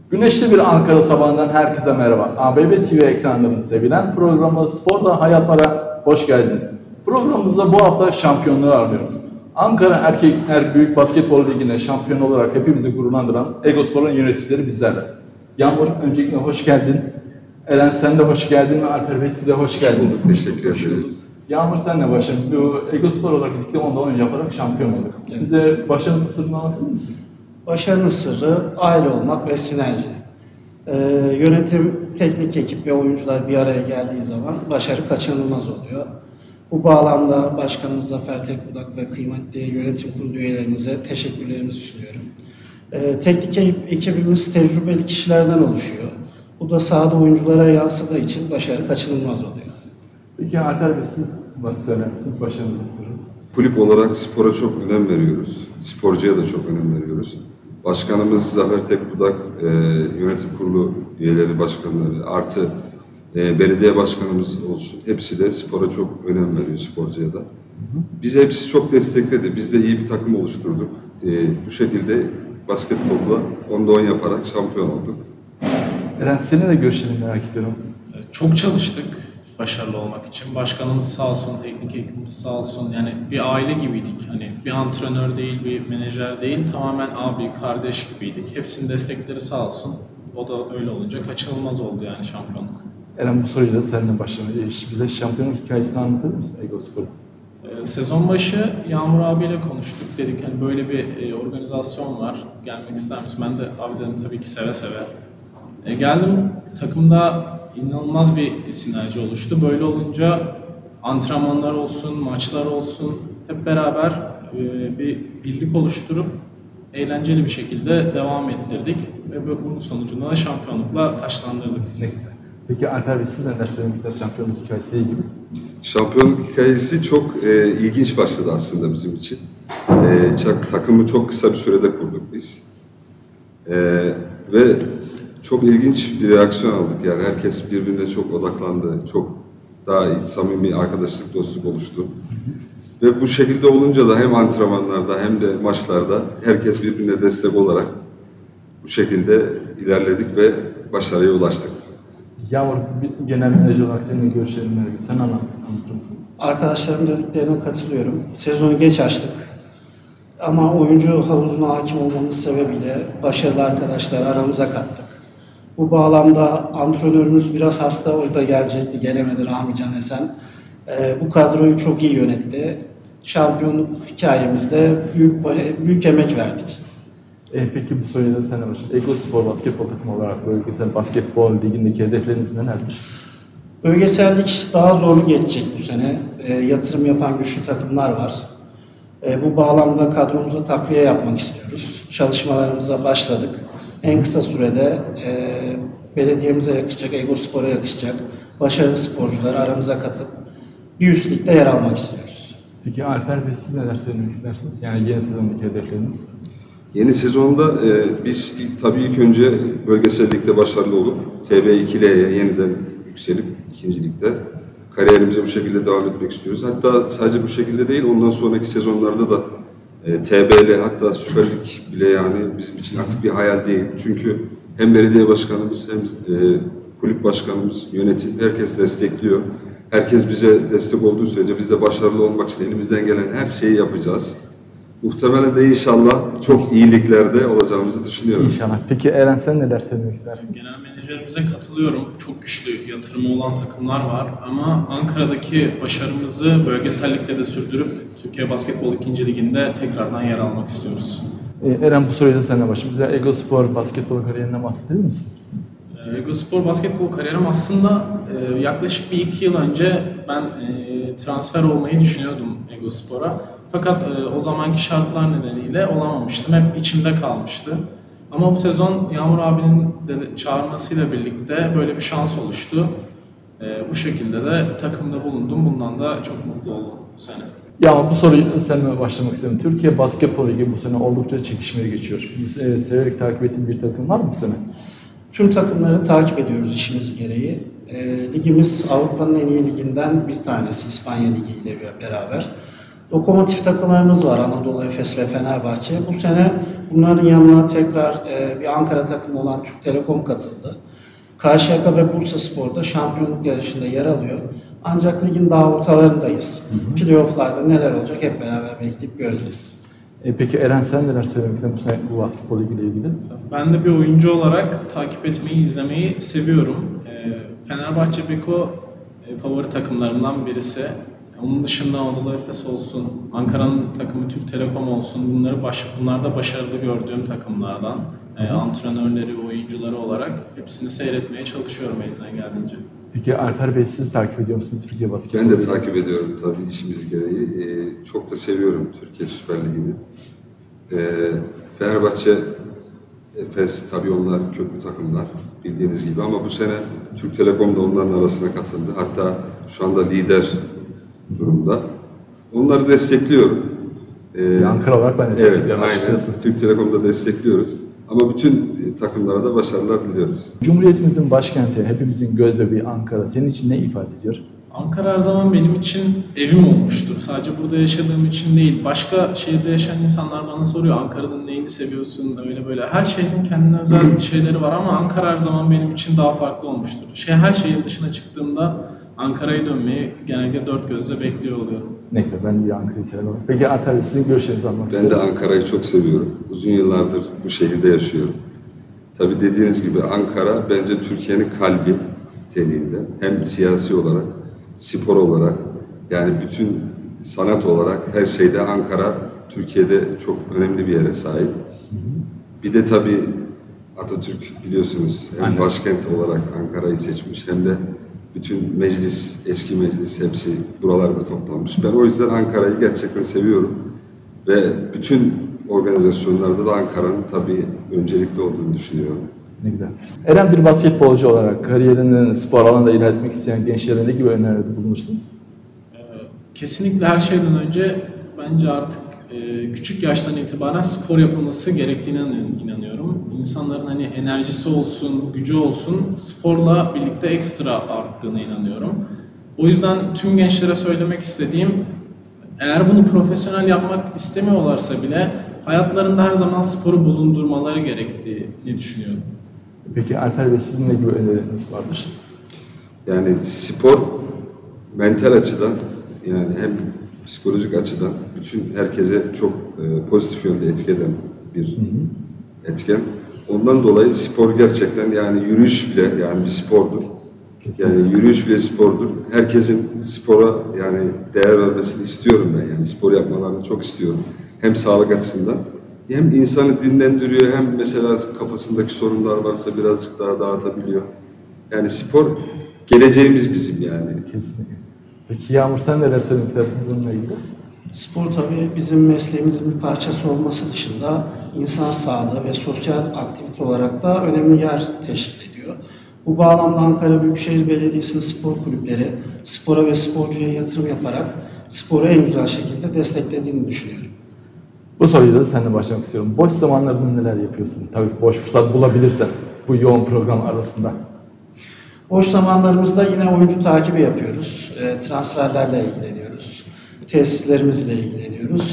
Güneşli bir Ankara sabahından herkese merhaba. ABB TV ekranlarının sevilen programı Sporda Hayatlara hoş geldiniz. Programımızda bu hafta şampiyonluğu arıyoruz. Ankara Erkekler Büyük Basketbol Ligi'ne şampiyon olarak hepimizi gururlandıran Egospor'un yöneticileri bizlerle. Yağmur, öncelikle hoş geldin. Eren, sen de hoş geldin ve Alper Bey, siz de hoş geldiniz. Teşekkür ederiz. Yağmur, senle başlayalım. Bu Egospor olarak birlikte 10'da 10 yaparak şampiyon olduk. Evet. Bize başarının sırrını anlatır mısın? Başarının sırrı aile olmak ve sinerji. Yönetim, teknik ekip ve oyuncular bir araya geldiği zaman başarı kaçınılmaz oluyor. Bu bağlamda Başkanımız Zafer Tekbudak ve kıymetli yönetim kurulu üyelerimize teşekkürlerimizi sunuyorum. Teknik ekibimiz tecrübeli kişilerden oluşuyor. Bu da sahada oyunculara yansıdığı için başarı kaçınılmaz oluyor. Peki Alper Bey, siz nasıl söylersiniz başarının sırrı? Kulüp olarak spora çok önem veriyoruz. Sporcuya da çok önem veriyoruz. Başkanımız Zafer Tekbudak, yönetim kurulu üyeleri, başkanları artı belediye başkanımız olsun. Hepsi de spora çok önem veriyor, sporcuya da. Bizi hepsi çok destekledi. Biz de iyi bir takım oluşturduk. Bu şekilde basketbolda 10'da 10 yaparak şampiyon olduk. Eren, senin de görüşlerini merak ediyorum. Çok çalıştık başarılı olmak için. Başkanımız sağ olsun, teknik ekibimiz sağ olsun. Yani bir aile gibiydik. Hani bir antrenör değil, bir menajer değil. Tamamen abi, kardeş gibiydik. Hepsinin destekleri sağ olsun. O da öyle olunca kaçınılmaz oldu yani şampiyonluk. Eren, bu soruyla seninle başlamayı. Bize şampiyonluk hikayesini anlatır mısın Egospor'un? Sezon başı Yağmur abiyle konuştuk. Dedik hani böyle bir organizasyon var. Gelmek ister misin? Ben de abi dedim tabii ki seve seve. Geldim, takımda inanılmaz bir sinerji oluştu. Böyle olunca antrenmanlar olsun, maçlar olsun hep beraber bir birlik oluşturup eğlenceli bir şekilde devam ettirdik. Ve bunun sonucunda da şampiyonlukla taçlandırdık. Ne güzel. Peki Alper Bey, siz neler söylemek istersiniz şampiyonluk hikayesiyle ilgili? Şampiyonluk hikayesi çok ilginç başladı aslında bizim için. Takımı çok kısa bir sürede kurduk biz. Ve çok ilginç bir reaksiyon aldık. Yani herkes birbirine çok odaklandı. Çok daha samimi arkadaşlık, dostluk oluştu. Ve bu şekilde olunca da hem antrenmanlarda hem de maçlarda herkes birbirine destek olarak bu şekilde ilerledik ve başarıya ulaştık. Yağmur, genel menajer olarak senin görüşlerini merak ediyorum. Sen anlatır mısın? Arkadaşlarım dediklerine katılıyorum. Sezonu geç açtık. Ama oyuncu havuzuna hakim olmamız sebebiyle başarılı arkadaşlar aramıza kattık. Bu bağlamda antrenörümüz biraz hasta, o da gelecekti, gelemedi, Rahmi Can Esen. Bu kadroyu çok iyi yönetti. Şampiyonluk hikayemizde büyük emek verdik. Peki bu soruyu da sana başlayalım. Egospor basketbol takımı olarak bölgesel basketbol ligindeki hedefleriniz nelerdir? Bölgesellik daha zorlu geçecek bu sene. Yatırım yapan güçlü takımlar var. Bu bağlamda kadromuza takviye yapmak istiyoruz. Çalışmalarımıza başladık. En kısa sürede belediyemize yakışacak, Egospor'a yakışacak başarılı sporcuları aramıza katıp bir üst ligde yer almak istiyoruz. Peki Alper Bey, siz neler söylemek istersiniz? Yani yeni sezondaki hedefleriniz? Yeni sezonda biz tabii ilk önce bölgesel ligde başarılı olup TB2L'ye yeniden yükselip ikinci ligde kariyerimize bu şekilde devam etmek istiyoruz. Hatta sadece bu şekilde değil, ondan sonraki sezonlarda da TBL hatta Süper Lig bile yani bizim için artık bir hayal değil. Çünkü hem belediye başkanımız hem kulüp başkanımız, yönetim herkes destekliyor. Herkes bize destek olduğu sürece biz de başarılı olmak için elimizden gelen her şeyi yapacağız. Muhtemelen de inşallah çok iyi liglerde olacağımızı düşünüyorum. İnşallah. Peki Eren, sen neler söylemek istersin? Genel menajerimize katılıyorum. Çok güçlü yatırımı olan takımlar var ama Ankara'daki başarımızı bölgesellikte de sürdürüp Türkiye Basketbol 2. Ligi'nde tekrardan yer almak istiyoruz. Eren, bu soruyu da sana başlayalım. Bize Egospor basketbol kariyerinden bahsedebilir misin? Egospor basketbol kariyerim aslında yaklaşık bir 2 yıl önce ben transfer olmayı düşünüyordum Egospor'a. Fakat o zamanki şartlar nedeniyle olamamıştım. Hep içimde kalmıştı. Ama bu sezon Yağmur abinin de çağırmasıyla birlikte böyle bir şans oluştu. Bu şekilde de takımda bulundum. Bundan da çok mutlu oldum bu sene. Ya bu soruyu seninle başlamak istiyorum. Türkiye Basketbol Ligi bu sene oldukça çekişmeli geçiyor. Severek takip ettiğin bir takım var mı bu sene? Tüm takımları takip ediyoruz işimiz gereği. Ligimiz Avrupa'nın en iyi liginden bir tanesi, İspanya Ligi ile beraber. Lokomotif takımlarımız var, Anadolu Efes ve Fenerbahçe. Bu sene bunların yanına tekrar bir Ankara takımı olan Türk Telekom katıldı. Karşıyaka ve Bursaspor'da şampiyonluk yarışında yer alıyor. Ancak ligin daha ortalarındayız. Playoff'larda neler olacak hep beraber bekleyip göreceğiz. Peki Eren, sen neler söylemek istersin bu basketbol ile ilgili? Ben de bir oyuncu olarak takip etmeyi, izlemeyi seviyorum. Fenerbahçe Beko favori takımlarımdan birisi. Onun dışında Anadolu Efes olsun, Ankara'nın takımı Türk Telekom olsun, bunlarda başarılı gördüğüm takımlardan. Antrenörleri, oyuncuları olarak hepsini seyretmeye çalışıyorum elinden geldiğince. Peki Alper Bey, siz takip ediyor musunuz Türkiye basketbolu? Ben de takip ediyorum tabii işimiz gereği. Çok da seviyorum Türkiye Süper Ligi'ni. Fenerbahçe, Efes tabii onlar köklü takımlar bildiğiniz gibi ama bu sene Türk Telekom da onların arasına katıldı. Hatta şu anda lider durumda. Onları destekliyorum. Ankara olarak ben de evet, destekliyorum aynen. açıkçası. Türk Telekom'da destekliyoruz. Ama bütün takımlara da başarılar diliyoruz. Cumhuriyetimizin başkenti, hepimizin gözbebeği Ankara senin için ne ifade ediyor? Ankara her zaman benim için evim olmuştur. Sadece burada yaşadığım için değil. Başka şehirde yaşayan insanlar bana soruyor, Ankara'nın neyini seviyorsun, öyle böyle. Her şehrin kendine özel şeyleri var ama Ankara her zaman benim için daha farklı olmuştur. Her şehir dışına çıktığımda Ankara'ya dönmeyi genelde dört gözle bekliyor oluyorum. Ne kadar ben bir Ankara'yı seviyorum. Peki Alper Bey, sizin görüşlerinizi almak Ben istiyorum. de Ankara'yı çok seviyorum. Uzun yıllardır bu şehirde yaşıyorum. Tabii dediğiniz gibi Ankara bence Türkiye'nin kalbi niteliğinde. Hem siyasi olarak, spor olarak, yani bütün sanat olarak her şeyde Ankara Türkiye'de çok önemli bir yere sahip. Bir de tabii Atatürk biliyorsunuz hem başkent olarak Ankara'yı seçmiş hem de bütün meclis, eski meclis hepsi buralarda toplanmış. Ben o yüzden Ankara'yı gerçekten seviyorum ve bütün organizasyonlarda da Ankara'nın tabii öncelikli olduğunu düşünüyorum. Ne güzel. Eren, bir basketbolcu olarak kariyerini spor alanında ilerletmek isteyen gençlere ne gibi önerilerde bulunursun? Kesinlikle her şeyden önce bence artık küçük yaştan itibaren spor yapılması gerektiğine inanıyorum. İnsanların hani enerjisi olsun, gücü olsun sporla birlikte ekstra arttığına inanıyorum. O yüzden tüm gençlere söylemek istediğim, eğer bunu profesyonel yapmak istemiyorlarsa bile hayatlarında her zaman sporu bulundurmaları gerektiğini düşünüyorum. Peki Alper Bey, sizin ne gibi önerileriniz vardır? Yani spor mental açıdan yani hem psikolojik açıdan bütün herkese çok pozitif yönde etki eden bir etken. Ondan dolayı spor gerçekten yani yürüyüş bile yani bir spordur. Kesinlikle. Yani yürüyüş bile spordur. Herkesin spora yani değer vermesini istiyorum ben. Yani spor yapmalarını çok istiyorum. Hem sağlık açısından hem insanı dinlendiriyor hem mesela kafasındaki sorunlar varsa birazcık daha dağıtabiliyor. Yani spor geleceğimiz bizim yani. Kesinlikle. Peki Yağmur, sen neler söylemek istersin bununla ilgili? Spor tabii bizim mesleğimizin bir parçası olması dışında insan sağlığı ve sosyal aktivite olarak da önemli yer teşkil ediyor. Bu bağlamda Ankara Büyükşehir Belediyesi'nin spor kulüpleri spora ve sporcuya yatırım yaparak sporu en güzel şekilde desteklediğini düşünüyorum. Bu soruyla da seninle başlamak istiyorum. Boş zamanlarında neler yapıyorsun? Tabii boş fırsat bulabilirsen bu yoğun program arasında. Boş zamanlarımızda yine oyuncu takibi yapıyoruz. Transferlerle ilgileniyoruz. Tesislerimizle ilgileniyoruz.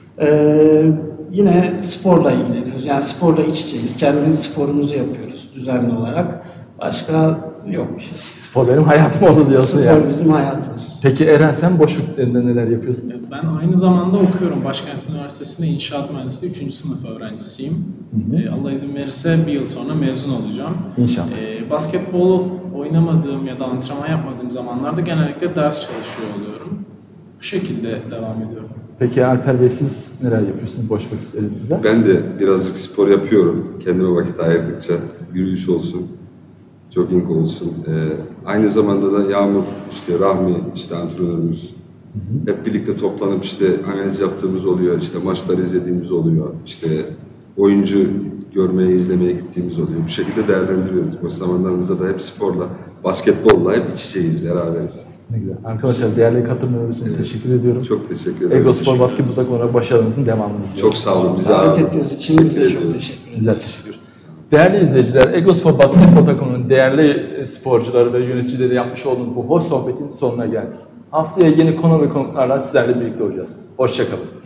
Yine sporla ilgileniyoruz. Yani sporla iç içeyiz. Kendi sporumuzu yapıyoruz düzenli olarak. Başka yok bir şey. Spor benim hayatım oldu diyorsun Spor yani. bizim hayatımız. Peki Eren, sen boş vakitlerinde neler yapıyorsun? Ben aynı zamanda okuyorum. Başkent Üniversitesi'nde İnşaat Mühendisliği 3. sınıf öğrencisiyim. Allah izin verirse bir yıl sonra mezun olacağım. İnşallah. Basketbol oynamadığım ya da antrenman yapmadığım zamanlarda genellikle ders çalışıyor oluyorum. Bu şekilde devam ediyorum. Peki Alper Bey, siz neler yapıyorsunuz boş vakitlerinizde? Ben de birazcık spor yapıyorum. Kendime vakit ayırdıkça yürüyüş olsun, jogging olsun. Aynı zamanda da Yağmur, işte Rahmi, işte antrenörümüz. Hep birlikte toplanıp işte analiz yaptığımız oluyor, işte maçları izlediğimiz oluyor, işte oyuncu görmeye, izlemeye gittiğimiz oluyor. Bu şekilde değerlendiriyoruz. Boş zamanlarımızda da hep sporla, basketbolla hep iç içeyiz, beraberiz. Ne güzel. Arkadaşlar, değerli katılımlarınız için teşekkür ediyorum. Çok teşekkür ederiz. Egospor basketbol takımına başarınızın devamını diliyorum. Çok sağ olun. Bizi Davet ettiğiniz için biz de çok ediyoruz. teşekkür ederiz. Bizler teşekkür ederiz. Değerli izleyiciler, Egospor basketbol takımının değerli sporcuları ve yöneticileri yapmış olduğumuz bu hoş sohbetin sonuna geldik. Haftaya yeni konu ve konuklarla sizlerle birlikte olacağız. Hoşça kalın.